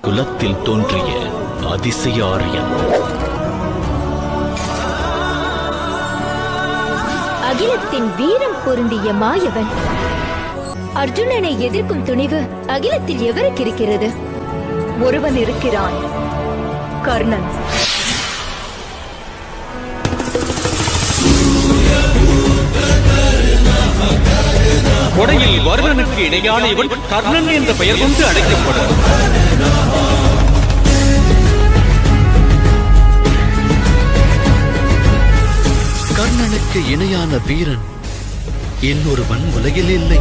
குலத்தில் தோன்றிய அதிசய ஆரியன். அகிலத்தின் வீரம் பொருந்திய மாயவன். அர்ஜுனனை எதிர்க்கும் துணிவு அகிலத்தில் எவருக்கு இருக்கிறது? ஒருவன் இருக்கிறான், கர்ணன். கொடையில் வருணனுக்கு இணையான இவன் கர்ணன் என்ற பெயர் கொண்டு அழைக்கப்படும். கர்ணனுக்கு இணையான வீரன் இன்னொருவன் உலகில் இல்லை.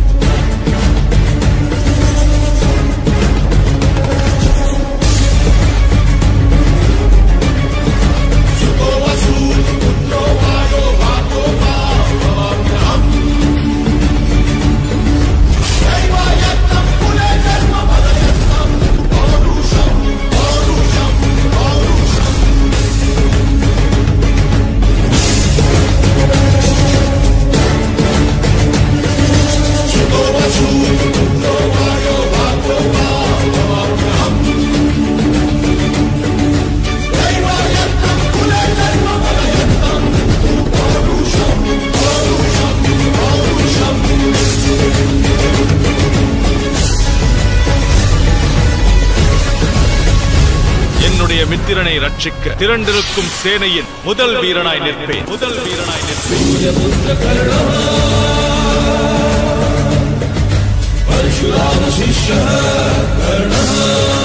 என்னுடைய மித்திரனை ரட்சிக்க திரண்டிருக்கும் சேனையின் முதல் வீரனாய் நிற்பேன். பரசுராம சிஷ்ய கர்ண